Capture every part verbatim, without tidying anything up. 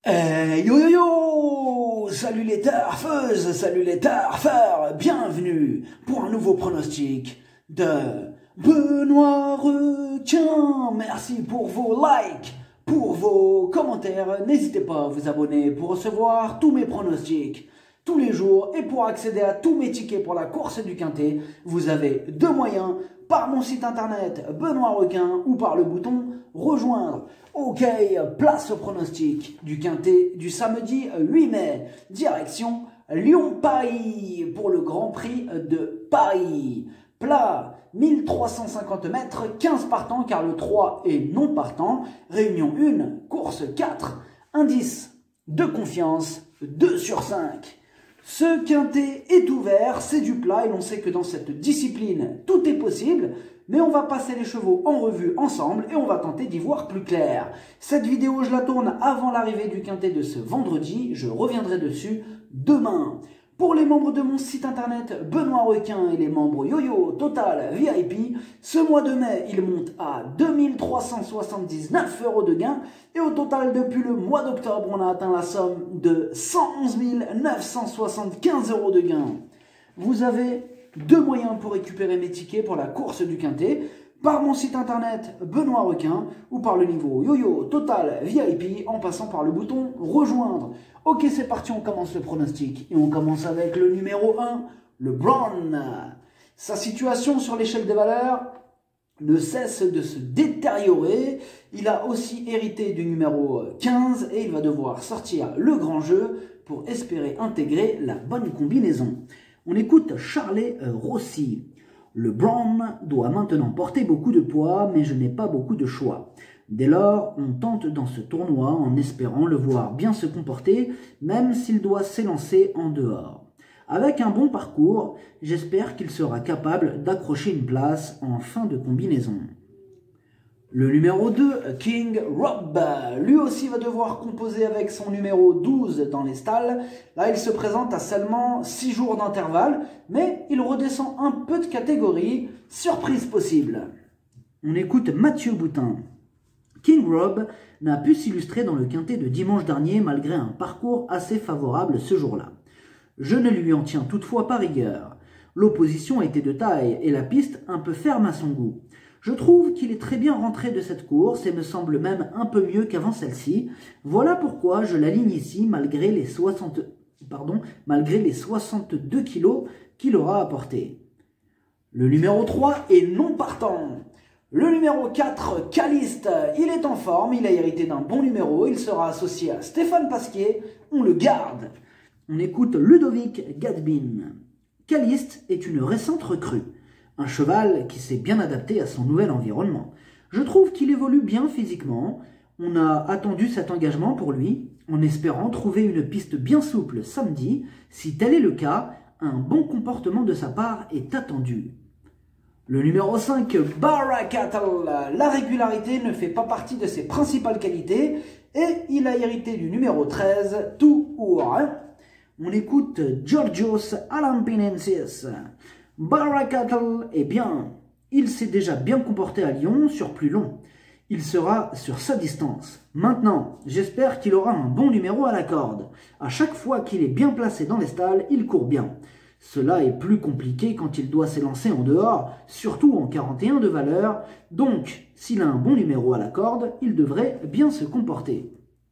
Eh, yo yo yo! Salut les tarfeuses, salut les tarfeurs, bienvenue pour un nouveau pronostic de Benoît Requin. Merci pour vos likes, pour vos commentaires. N'hésitez pas à vous abonner pour recevoir tous mes pronostics tous les jours et pour accéder à tous mes tickets pour la course du Quintet. Vous avez deux moyens, par mon site internet Benoît Requin ou par le bouton rejoindre. Ok, place au pronostic du Quintet du samedi huit mai. Direction Lyon-Paris pour le Grand Prix de Paris. Plat, mille trois cent cinquante mètres, quinze partants car le trois est non partant. Réunion un, course quatre. Indice de confiance, deux sur cinq. Ce Quintet est ouvert, c'est du plat et l'on sait que dans cette discipline, tout est possible. Mais on va passer les chevaux en revue ensemble et on va tenter d'y voir plus clair. Cette vidéo, je la tourne avant l'arrivée du Quintet de ce vendredi. Je reviendrai dessus demain. Pour les membres de mon site internet Benoît Requin et les membres Yo-Yo Total V I P, ce mois de mai, il monte à deux mille trois cent soixante-dix-neuf euros de gain. Et au total, depuis le mois d'octobre, on a atteint la somme de cent onze mille neuf cent soixante-quinze euros de gain. Vous avez deux moyens pour récupérer mes tickets pour la course du Quintet, par mon site internet Benoît Requin ou par le niveau Yo-Yo Total V I P en passant par le bouton rejoindre. Ok, c'est parti, on commence le pronostic et on commence avec le numéro un, le Brown. Sa situation sur l'échelle des valeurs ne cesse de se détériorer. Il a aussi hérité du numéro quinze et il va devoir sortir le grand jeu pour espérer intégrer la bonne combinaison. On écoute Charlet Rossi. Le Brown doit maintenant porter beaucoup de poids, mais je n'ai pas beaucoup de choix. Dès lors, on tente dans ce tournoi en espérant le voir bien se comporter, même s'il doit s'élancer en dehors. Avec un bon parcours, j'espère qu'il sera capable d'accrocher une place en fin de combinaison. Le numéro deux, King Rob, lui aussi va devoir composer avec son numéro douze dans les stalles. Là, il se présente à seulement six jours d'intervalle, mais il redescend un peu de catégorie, surprise possible. On écoute Mathieu Boutin. King Rob n'a pu s'illustrer dans le Quintet de dimanche dernier malgré un parcours assez favorable ce jour-là. Je ne lui en tiens toutefois pas rigueur. L'opposition était de taille et la piste un peu ferme à son goût. Je trouve qu'il est très bien rentré de cette course et me semble même un peu mieux qu'avant celle-ci. Voilà pourquoi je l'aligne ici malgré les, soixante, pardon, malgré les soixante-deux kilos qu'il aura apporté. Le numéro trois est non partant. Le numéro quatre, Caliste, il est en forme, il a hérité d'un bon numéro, il sera associé à Stéphane Pasquier, on le garde. On écoute Ludovic Gadbin. Caliste est une récente recrue. Un cheval qui s'est bien adapté à son nouvel environnement. Je trouve qu'il évolue bien physiquement. On a attendu cet engagement pour lui, en espérant trouver une piste bien souple samedi. Si tel est le cas, un bon comportement de sa part est attendu. Le numéro cinq, Baracatl. La régularité ne fait pas partie de ses principales qualités et il a hérité du numéro treize, Tour. On écoute Georgios Alampinensis. Baracatl est bien. Il s'est déjà bien comporté à Lyon sur plus long. Il sera sur sa distance. Maintenant, j'espère qu'il aura un bon numéro à la corde. À chaque fois qu'il est bien placé dans les stalles, il court bien. Cela est plus compliqué quand il doit s'élancer en dehors, surtout en quarante et un de valeur. Donc, s'il a un bon numéro à la corde, il devrait bien se comporter.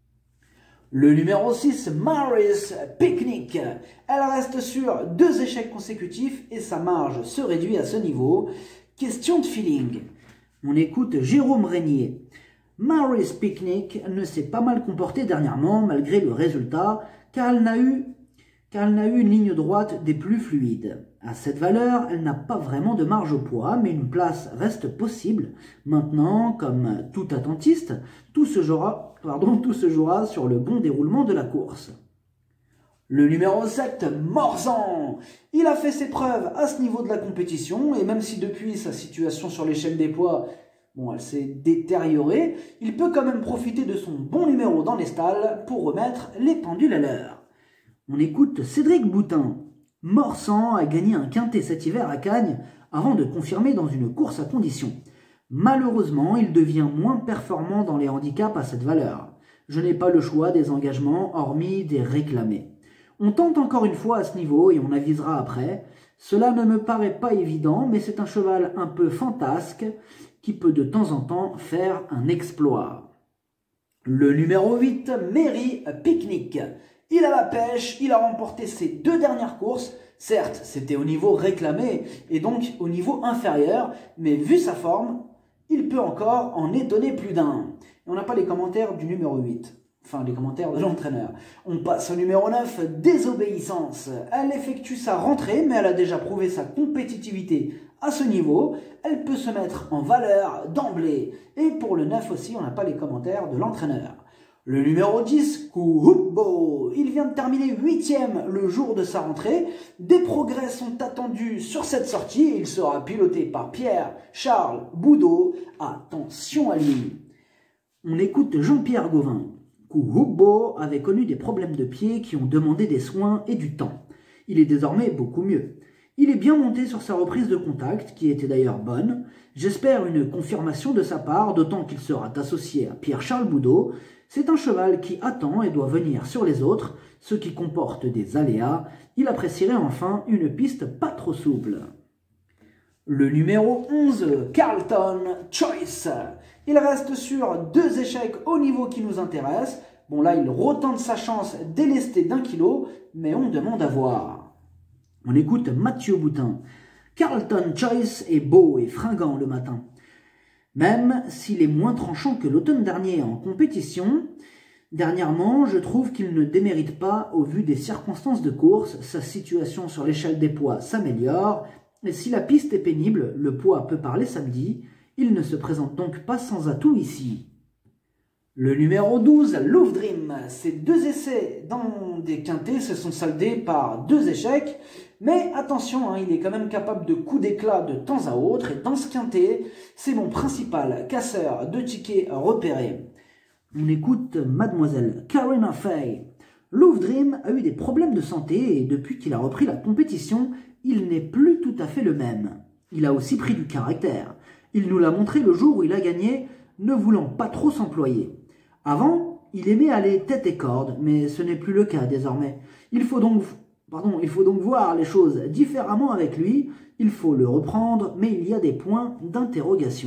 Le numéro six, Maris Picnic. Elle reste sur deux échecs consécutifs et sa marge se réduit à ce niveau. Question de feeling. On écoute Jérôme Régnier. Maris Picnic ne s'est pas mal comportée dernièrement malgré le résultat car elle n'a eu, car elle n'a eu une ligne droite des plus fluides. À cette valeur, elle n'a pas vraiment de marge au poids, mais une place reste possible. Maintenant, comme tout attentiste, tout se jouera Pardon, tout se jouera sur le bon déroulement de la course. Le numéro sept, Morzan. Il a fait ses preuves à ce niveau de la compétition et même si depuis sa situation sur l'échelle des poids, bon, elle s'est détériorée, il peut quand même profiter de son bon numéro dans les stalles pour remettre les pendules à l'heure. On écoute Cédric Boutin. Morzan a gagné un Quintet cet hiver à Cagnes avant de confirmer dans une course à condition. Malheureusement, il devient moins performant dans les handicaps à cette valeur. Je n'ai pas le choix des engagements, hormis des réclamés. On tente encore une fois à ce niveau et on avisera après. Cela ne me paraît pas évident, mais c'est un cheval un peu fantasque qui peut de temps en temps faire un exploit. Le numéro huit, Merry Picnic. Il a la pêche, il a remporté ses deux dernières courses. Certes, c'était au niveau réclamé et donc au niveau inférieur, mais vu sa forme, il peut encore en étonner plus d'un. Et on n'a pas les commentaires du numéro huit. Enfin, les commentaires de l'entraîneur. On passe au numéro neuf, Désobéissance. Elle effectue sa rentrée, mais elle a déjà prouvé sa compétitivité à ce niveau. Elle peut se mettre en valeur d'emblée. Et pour le neuf aussi, on n'a pas les commentaires de l'entraîneur. Le numéro dix, Kuhubbo. Il vient de terminer huitième le jour de sa rentrée. Des progrès sont attendus sur cette sortie. Il sera piloté par Pierre-Charles Boudot. Attention à lui. On écoute Jean-Pierre Gauvin. Kuhubbo avait connu des problèmes de pied qui ont demandé des soins et du temps. Il est désormais beaucoup mieux. Il est bien monté sur sa reprise de contact, qui était d'ailleurs bonne. J'espère une confirmation de sa part, d'autant qu'il sera associé à Pierre-Charles Boudot. C'est un cheval qui attend et doit venir sur les autres, ce qui comporte des aléas. Il apprécierait enfin une piste pas trop souple. Le numéro onze, Carlton Choice. Il reste sur deux échecs au niveau qui nous intéresse. Bon là, il retente sa chance délestée d'un kilo, mais on demande à voir. On écoute Mathieu Boutin. Carlton Choice est beau et fringant le matin. Même s'il est moins tranchant que l'automne dernier en compétition, dernièrement, je trouve qu'il ne démérite pas au vu des circonstances de course. Sa situation sur l'échelle des poids s'améliore. Et si la piste est pénible, le poids peut parler samedi. Il ne se présente donc pas sans atout ici. Le numéro douze, Love Dream. Ces deux essais dans des quintés se sont soldés par deux échecs. Mais attention, hein, il est quand même capable de coups d'éclat de temps à autre. Et dans ce quintet, c'est mon principal casseur de tickets repéré. On écoute Mademoiselle Karina Fay. Love Dream a eu des problèmes de santé et depuis qu'il a repris la compétition, il n'est plus tout à fait le même. Il a aussi pris du caractère. Il nous l'a montré le jour où il a gagné, ne voulant pas trop s'employer. Avant, il aimait aller tête et corde, mais ce n'est plus le cas désormais. Il faut donc, pardon, il faut donc voir les choses différemment avec lui. Il faut le reprendre, mais il y a des points d'interrogation.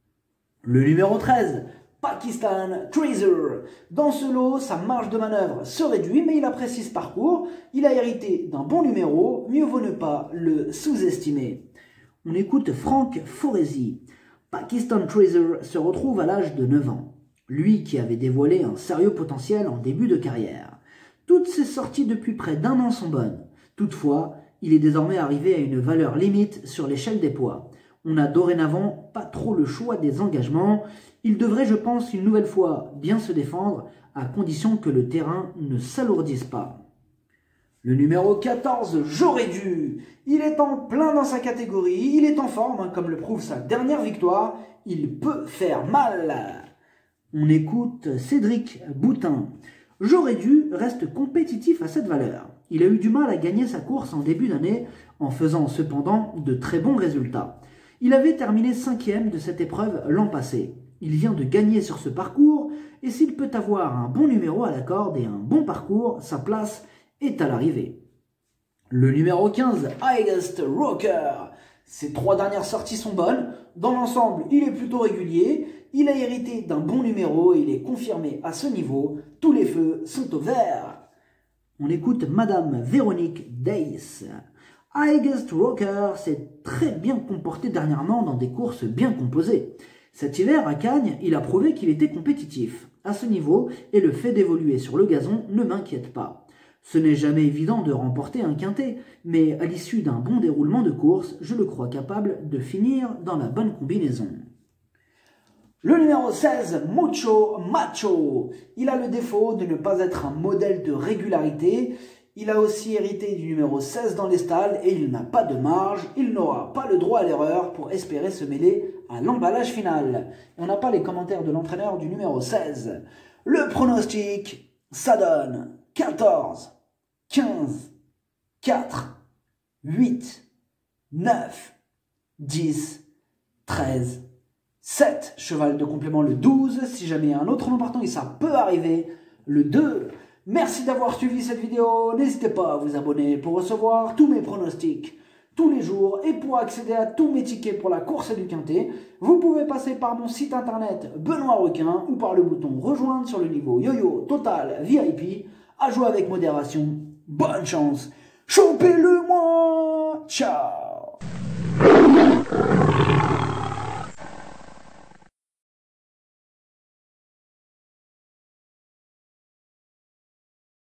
Le numéro treize, Pakistan Treasure. Dans ce lot, sa marge de manœuvre se réduit, mais il apprécie ce parcours. Il a hérité d'un bon numéro, mieux vaut ne pas le sous-estimer. On écoute Franck Foresi. Pakistan Treasure se retrouve à l'âge de neuf ans. Lui qui avait dévoilé un sérieux potentiel en début de carrière. Toutes ses sorties depuis près d'un an sont bonnes. Toutefois, il est désormais arrivé à une valeur limite sur l'échelle des poids. On n'a dorénavant pas trop le choix des engagements. Il devrait, je pense, une nouvelle fois bien se défendre, à condition que le terrain ne s'alourdisse pas. Le numéro quatorze, J'aurais dû. Il est en plein dans sa catégorie, il est en forme, hein, comme le prouve sa dernière victoire. Il peut faire mal. On écoute Cédric Boutin. J'aurais dû reste compétitif à cette valeur. Il a eu du mal à gagner sa course en début d'année, en faisant cependant de très bons résultats. Il avait terminé cinquième de cette épreuve l'an passé. Il vient de gagner sur ce parcours, et s'il peut avoir un bon numéro à la corde et un bon parcours, sa place est à l'arrivée. Le numéro quinze, Highest Rocker. Ses trois dernières sorties sont bonnes. Dans l'ensemble, il est plutôt régulier. Il a hérité d'un bon numéro et il est confirmé à ce niveau. Tous les feux sont au vert. On écoute Madame Véronique Days. Highest Rocker s'est très bien comporté dernièrement dans des courses bien composées. Cet hiver, à Cagnes, il a prouvé qu'il était compétitif. À ce niveau, et le fait d'évoluer sur le gazon ne m'inquiète pas. Ce n'est jamais évident de remporter un quintet, mais à l'issue d'un bon déroulement de course, je le crois capable de finir dans la bonne combinaison. Le numéro seize, Mucho Macho. Il a le défaut de ne pas être un modèle de régularité. Il a aussi hérité du numéro seize dans les stalles et il n'a pas de marge. Il n'aura pas le droit à l'erreur pour espérer se mêler à l'emballage final. Et on n'a pas les commentaires de l'entraîneur du numéro seize. Le pronostic, ça donne quatorze, quinze, quatre, huit, neuf, dix, treize, sept, cheval de complément le douze, si jamais il y a un autre nom partant et ça peut arriver, le deux. Merci d'avoir suivi cette vidéo, n'hésitez pas à vous abonner pour recevoir tous mes pronostics tous les jours et pour accéder à tous mes tickets pour la course du Quintet, vous pouvez passer par mon site internet Benoît Requin ou par le bouton rejoindre sur le niveau Yo-Yo Total V I P. À jouer avec modération, bonne chance, chopez-le moi, ciao.